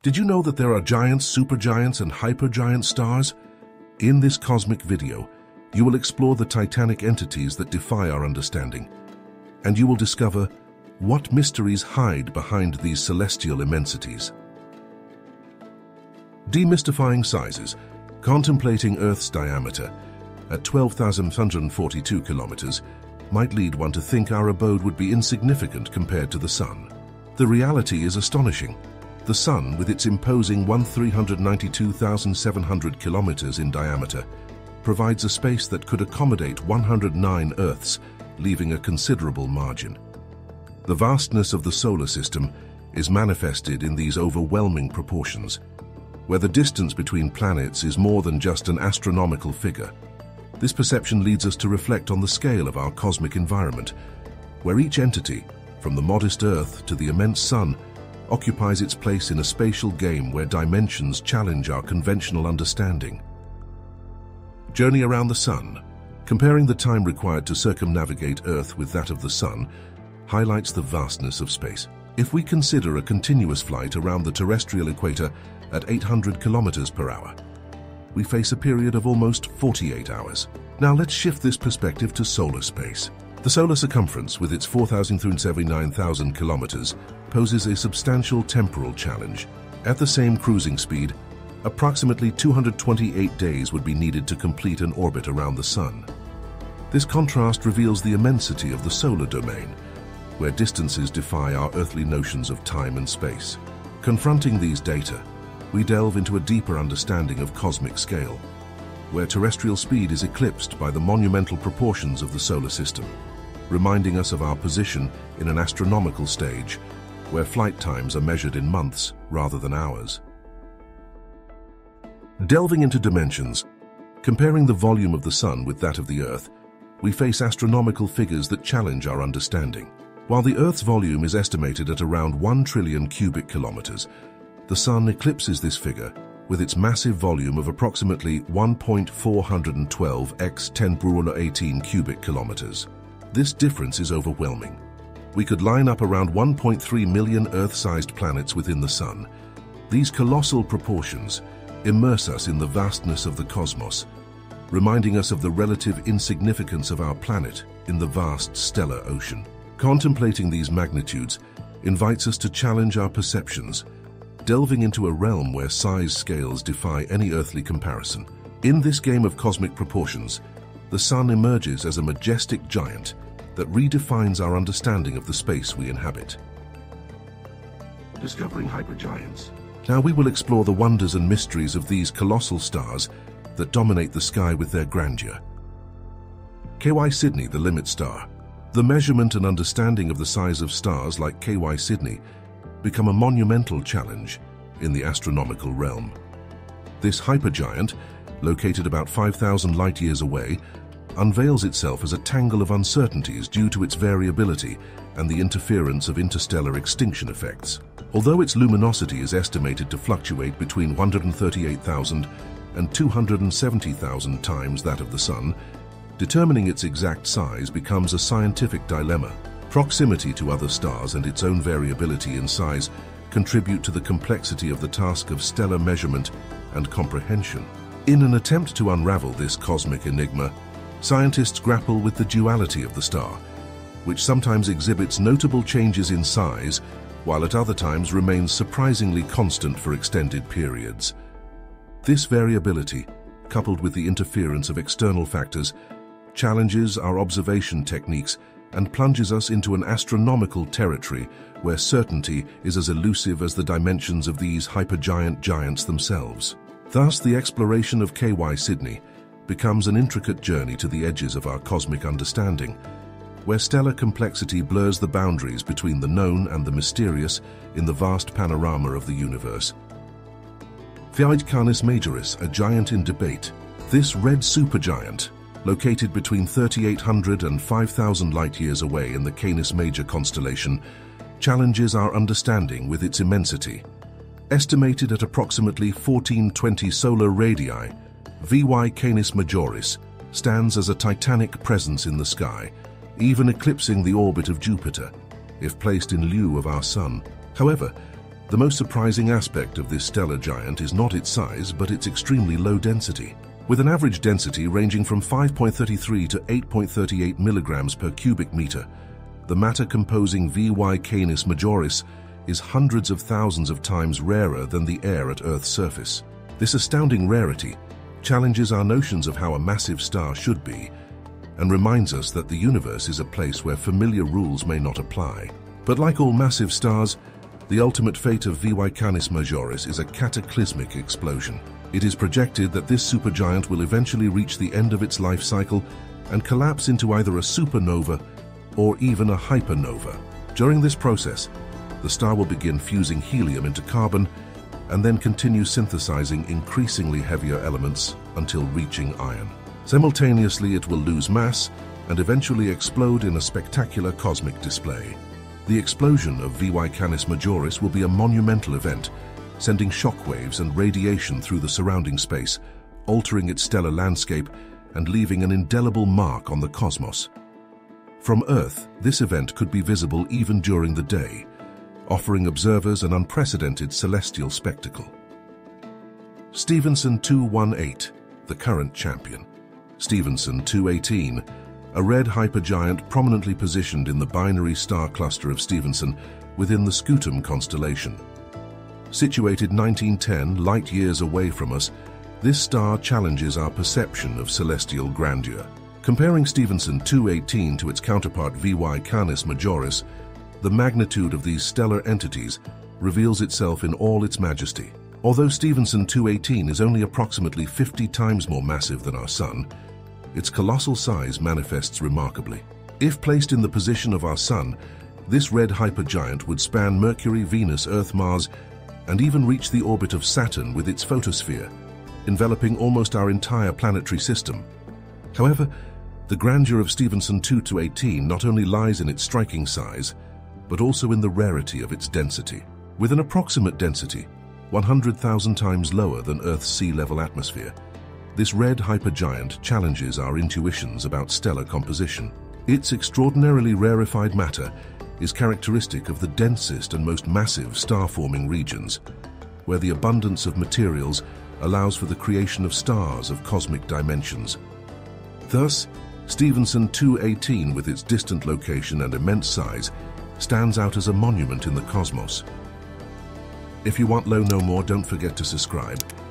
Did you know that there are giants, supergiants, and hypergiant stars? In this cosmic video, you will explore the titanic entities that defy our understanding, and you will discover what mysteries hide behind these celestial immensities. Demystifying Sizes, contemplating Earth's diameter at 12,142 kilometers, might lead one to think our abode would be insignificant compared to the Sun. The reality is astonishing. The Sun, with its imposing 1,392,700 kilometers in diameter, provides a space that could accommodate 109 Earths, leaving a considerable margin. The vastness of the solar system is manifested in these overwhelming proportions, where the distance between planets is more than just an astronomical figure. This perception leads us to reflect on the scale of our cosmic environment, where each entity, from the modest Earth to the immense Sun, occupies its place in a spatial game where dimensions challenge our conventional understanding. Journey around the Sun. Comparing the time required to circumnavigate Earth with that of the Sun highlights the vastness of space. If we consider a continuous flight around the terrestrial equator at 800 kilometers per hour, we face a period of almost 48 hours. Now let's shift this perspective to solar space. The solar circumference, with its 4,379,000 kilometers, poses a substantial temporal challenge. At the same cruising speed, approximately 228 days would be needed to complete an orbit around the Sun. This contrast reveals the immensity of the solar domain, where distances defy our earthly notions of time and space. Confronting these data, we delve into a deeper understanding of cosmic scale, where terrestrial speed is eclipsed by the monumental proportions of the solar system, reminding us of our position in an astronomical stage, where flight times are measured in months rather than hours. Delving into dimensions, comparing the volume of the Sun with that of the Earth, we face astronomical figures that challenge our understanding. While the Earth's volume is estimated at around 1 trillion cubic kilometers, the Sun eclipses this figure with its massive volume of approximately 1.412 x 10^18 cubic kilometers. This difference is overwhelming. We could line up around 1.3 million Earth-sized planets within the Sun. These colossal proportions immerse us in the vastness of the cosmos, reminding us of the relative insignificance of our planet in the vast stellar ocean. Contemplating these magnitudes invites us to challenge our perceptions, delving into a realm where size scales defy any earthly comparison. In this game of cosmic proportions, the Sun emerges as a majestic giant that redefines our understanding of the space we inhabit. Discovering hypergiants. Now we will explore the wonders and mysteries of these colossal stars that dominate the sky with their grandeur. KY Sydney, the limit star. The measurement and understanding of the size of stars like KY Sydney become a monumental challenge in the astronomical realm. This hypergiant, located about 5,000 light-years away, unveils itself as a tangle of uncertainties due to its variability and the interference of interstellar extinction effects. Although its luminosity is estimated to fluctuate between 138,000 and 270,000 times that of the Sun, determining its exact size becomes a scientific dilemma. Proximity to other stars and its own variability in size contribute to the complexity of the task of stellar measurement and comprehension. In an attempt to unravel this cosmic enigma, scientists grapple with the duality of the star, which sometimes exhibits notable changes in size, while at other times remains surprisingly constant for extended periods. This variability, coupled with the interference of external factors, challenges our observation techniques and plunges us into an astronomical territory where certainty is as elusive as the dimensions of these hypergiant giants themselves. Thus, the exploration of KY Sydney becomes an intricate journey to the edges of our cosmic understanding, where stellar complexity blurs the boundaries between the known and the mysterious in the vast panorama of the universe. Phi Canis Majoris, a giant in debate. This red supergiant, located between 3,800 and 5,000 light-years away in the Canis Major constellation, challenges our understanding with its immensity. Estimated at approximately 1420 solar radii, Vy Canis Majoris stands as a titanic presence in the sky, even eclipsing the orbit of Jupiter, if placed in lieu of our Sun. However, The most surprising aspect of this stellar giant is not its size, but its extremely low density. With an average density ranging from 5.33 to 8.38 milligrams per cubic meter, the matter composing VY Canis Majoris is hundreds of thousands of times rarer than the air at Earth's surface. This astounding rarity challenges our notions of how a massive star should be and reminds us that the universe is a place where familiar rules may not apply. But like all massive stars, the ultimate fate of VY Canis Majoris is a cataclysmic explosion. It is projected that this supergiant will eventually reach the end of its life cycle and collapse into either a supernova or even a hypernova. During this process, the star will begin fusing helium into carbon and then continue synthesizing increasingly heavier elements until reaching iron. Simultaneously, it will lose mass and eventually explode in a spectacular cosmic display. The explosion of VY Canis Majoris will be a monumental event, sending shockwaves and radiation through the surrounding space, altering its stellar landscape and leaving an indelible mark on the cosmos. From Earth, this event could be visible even during the day, offering observers an unprecedented celestial spectacle. Stevenson 218, the current champion. Stevenson 218, a red hypergiant prominently positioned in the binary star cluster of Stevenson within the Scutum constellation. Situated 1910 light-years away from us, this star challenges our perception of celestial grandeur. Comparing Stevenson 218 to its counterpart VY Canis Majoris, the magnitude of these stellar entities reveals itself in all its majesty. Although Stevenson 218 is only approximately 50 times more massive than our Sun, its colossal size manifests remarkably. If placed in the position of our Sun, this red hypergiant would span Mercury, Venus, Earth, Mars, and even reach the orbit of Saturn with its photosphere, enveloping almost our entire planetary system. However, the grandeur of Stevenson 218 not only lies in its striking size, but also in the rarity of its density. With an approximate density 100,000 times lower than Earth's sea level atmosphere, this red hypergiant challenges our intuitions about stellar composition. Its extraordinarily rarefied matter is characteristic of the densest and most massive star-forming regions, where the abundance of materials allows for the creation of stars of cosmic dimensions. Thus, Stevenson 218, with its distant location and immense size, stands out as a monument in the cosmos. If you want to know more, don't forget to subscribe.